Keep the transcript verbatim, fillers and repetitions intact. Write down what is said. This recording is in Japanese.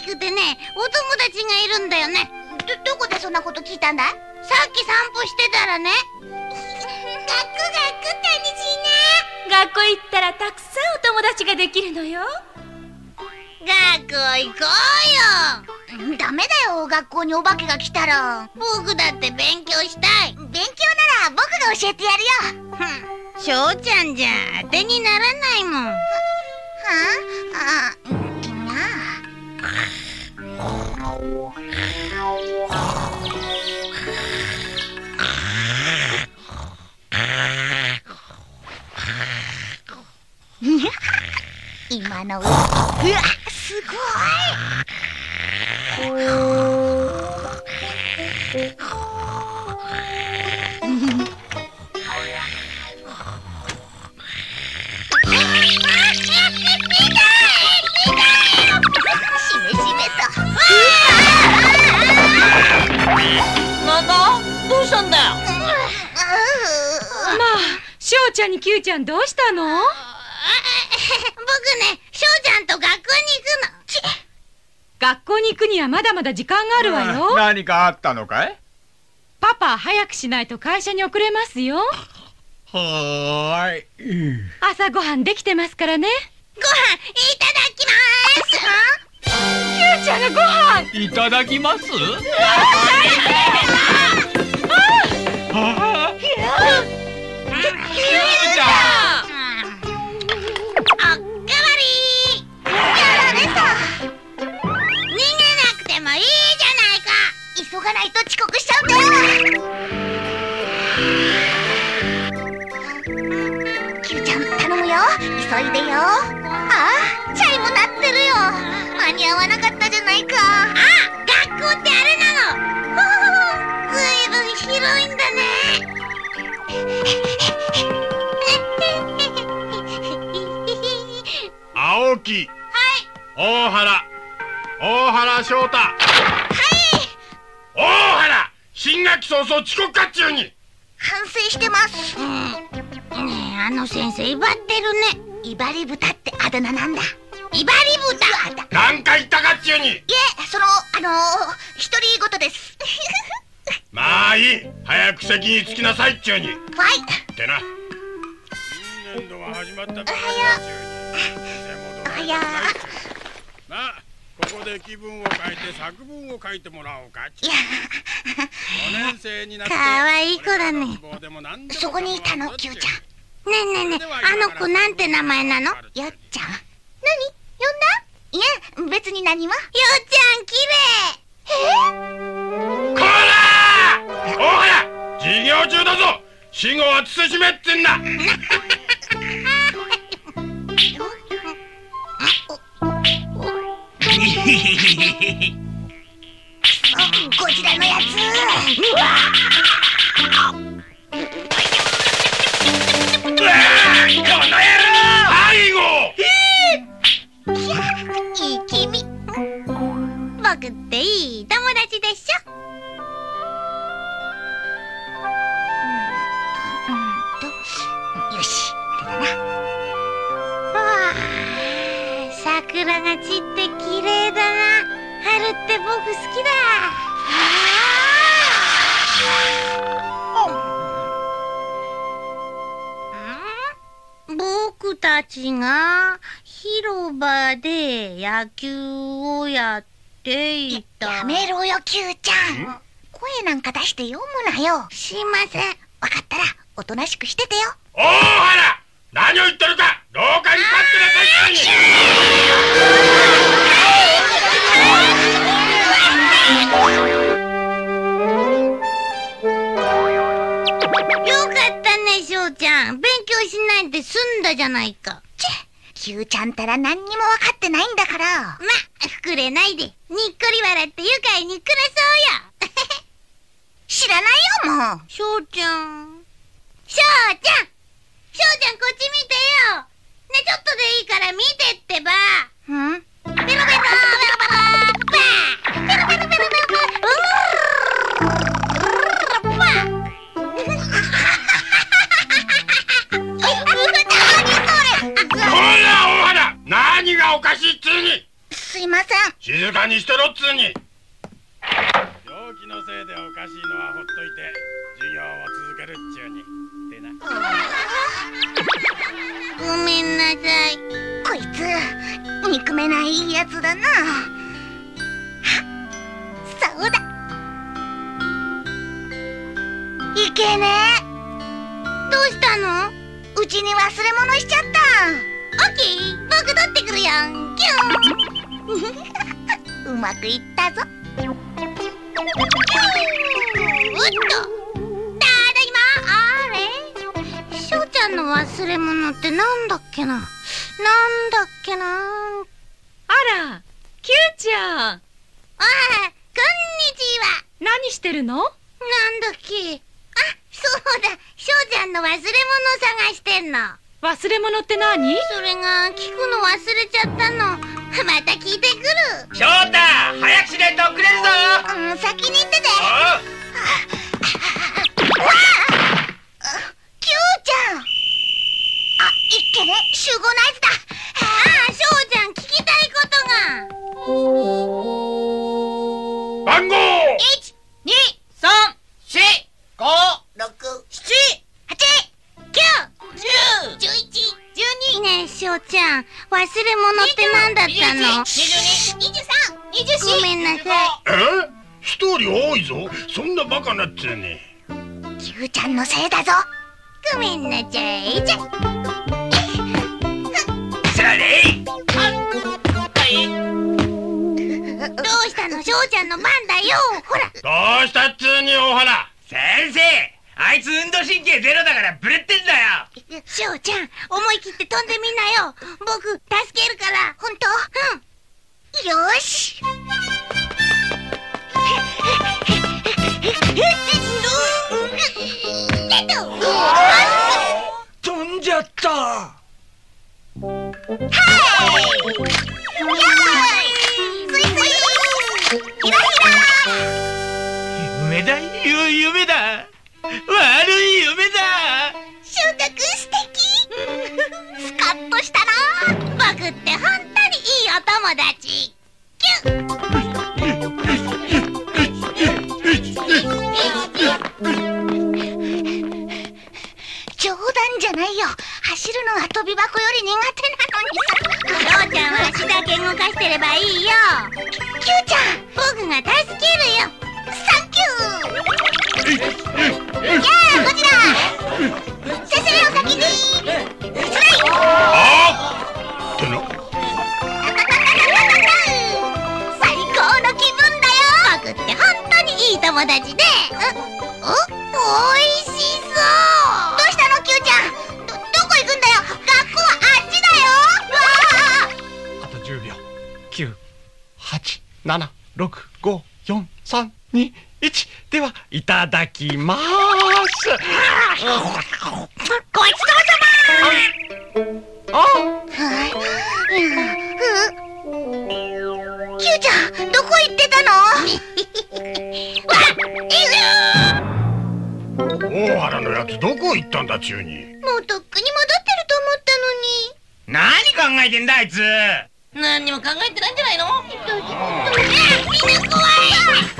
くてね、お友達がいるんだよね。 ど、どこでそんなこと聞いたんだい？ さっき散歩してたらね。 学校が楽しいね。 学校行ったらたくさんお友達ができるのよ。 学校行こうよ。 ダメだよ、学校にお化けが来たら。 僕だって勉強したい。 勉強なら僕が教えてやるよ。 ふん、翔ちゃんじゃ当てにならないもん。はあ、あ、君な。今のうわ、すごい。 なんだ？どうしたんだよ。まあ、しょうちゃんにきゅうちゃんどうしたの？ 僕ね、翔ちゃんと学校に行くの。 学校に行くにはまだまだ時間があるわよ。 何かあったのかい？ パパ、早くしないと会社に遅れますよ。 はーい。 朝ごはんできてますからね。 ご飯いただきます。 きゅうちゃんがご飯いただきます。 あきゅうちゃん、 おっかわり。 やられた。 逃げなくてもいいじゃないか。 急がないと遅刻しちゃうんだよ。キューちゃん頼むよ、急いでよ。ああ、チャイム鳴ってるよ。間に合わなかったじゃないか。 あ、学校ってあれなの。ずいぶん広いんだね。 青木、 はい、 大原、大原翔太。 はい。 大原、新学期早々遅刻かっちゅうに。 反省してます。 うん、ねえ、あの先生威張ってるね。 イバリブタってあだ名なんだ。 威張り豚。 何回言ったかっちゅうに。 いえ、その、あのー、独り言です。 まあいい、早く席に着きなさいっちゅうに。 はい。 ってな。新年度が始まったばかりだっちゅうに。 おはよう。 まあ、ここで気分を変えて作文を書いてもらおうかっちゅう。 いや、 ごねん生になってかわいい子だね。 そこにいたの、キューちゃん。 ねえねえねえ、あの子なんて名前なの？よっよっちゃん。何？呼んだ？いえ、別に何も。 ちゃん、きれい。 こらー！大原、授業中だぞ。死後は慎めってんだ。 ゴジラのやつ。うわこの野郎！背後！ いい君。 僕っていい友達でしょ。 よし、あれだな。 わあ、桜が散って綺麗だな。春って僕好きだ。僕たちが広場で野球をやっていた。 やめろよ、キューちゃん。声なんか出して読むなよ。 すいません。 わかったらおとなしくしててよ。 大原、何を言ってるか。廊下に立ってなさい。 よかったね、翔ちゃん。勉強しないで済んだじゃないか。 チェ、キューちゃんたら何にもわかってないんだから。 ま、膨れないで、にっこり笑って愉快に暮らそうよ。 知らないよ、もう。 翔ちゃん。翔ちゃん翔ちゃん、こっち見てよ。ね、ちょっとでいいから見てってば。 ん？ ペロペロペロペロパー。ペロペロペロペロパおかしいっつうに。 すいません。 静かにしとっつうに。病気のせいでおかしいのはほっといて授業を続けるっちゅうにってな。 ごめんなさい。 こいつ憎めないやつだな。そうだ、いけねえ。 どうしたの？ うちに忘れ物しちゃった。 オッケー、僕取ってくるよ。キュン。 うまくいったぞ。 おっと、ただいま。あれ、しょうちゃんの忘れ物ってなんだっけな。なんだっけな。 あら、キューちゃん。 ああ、こんにちは。 何してるの？ なんだっけ。あ、そうだ、しょうちゃんの忘れ物探してんの。 忘れ物って何？ それが聞くの忘れちゃったの。また聞いてくる。 翔太、早くしないと遅れるぞ。 うん、先に行ってて。 おう。 キューちゃん。あ、いっけね、集合ナイスだ。 ああ、しょうちゃん聞きたいことが。 番号いち、に、さん、し、ご、ろく、しち、はち、きゅう、じゅう、じゅういち、じゅうに。ねえ、しょうちゃん、忘れ物って何だったの？ にじゅうに、にじゅうさん、にじゅうよん。 ごめんなさい。 え？一人多いぞ。そんなバカなっつうに。 キューちゃんのせいだぞ。 ごめんなさい。じゃ。 それ。 どうしたの、しょうちゃんの番だよ。ほら。 どうしたっつうに、大原。 先生、あいつ運動神経ゼロだからブレってんだよ。 しょうちゃん、思い切って飛んでみなよ。僕、助けるから。 ほんと？ うん。 よーし。 飛んじゃった。 はいスイスイひらひら。 夢だ、ゆ夢だ。悪い夢だ。 翔太くん素敵。スカッとしたな。 僕って本当にいいお友達。キュン。 冗談じゃないよ。走るのが跳び箱より苦手なのにさ。 しょうちゃんは足だけ動かしてればいいよ。 キューちゃん、 僕が助けるよ。 サンキュー。やあ、こちら。先生お先に。スライ。 あっての。 最高の気分だよ。 僕って本当にいい友達で。お、お、おいしそう。 どうしたのキューちゃん。ど、どこ行くんだよ。学校はあっちだよ。わあ。 あとじゅうびょう。きゅう、はち、なな、ろく、ご、よん、さん、に、いち。では、いただきまーす。 ごちそうさま。 あはいうんキューちゃん、どこ行ってたの？ 大原のやつどこ行ったんだちゅうに。 もうとっくに戻ってると思ったのに。 何考えてんだあいつ。 何にも考えてないんじゃないの？みんな怖い。